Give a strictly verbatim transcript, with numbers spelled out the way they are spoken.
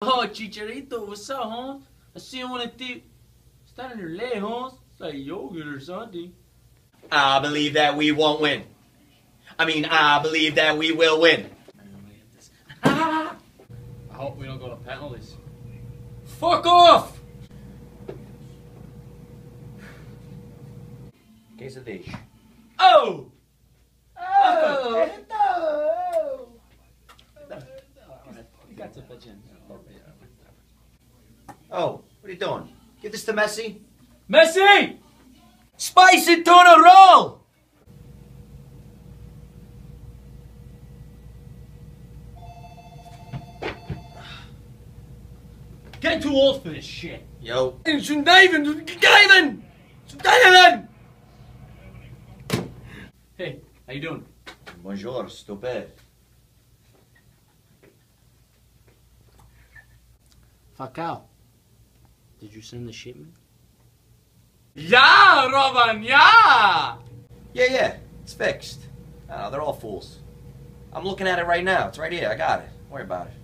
Oh, Chicharito, what's up, Holmes? I see you on a tip. Standing your leg, Holmes. It's like yogurt or something. I believe that we won't win. I mean, I believe that we will win. I hope we don't go to penalties. Fuck off! Case of dish. Oh! Oh! Oh, what are you doing? Give this to Messi. Messi! Spicy tuna roll! Getting too old for this shit. Yo. Zo'n diven, zo'n diven! Zo'n diven! Hey, how you doing? Bonjour, stupid. Fakao, did you send the shipment? Yeah, Robin, yeah! Yeah, yeah, it's fixed. Oh, they're all fools. I'm looking at it right now. It's right here. I got it. Don't worry about it.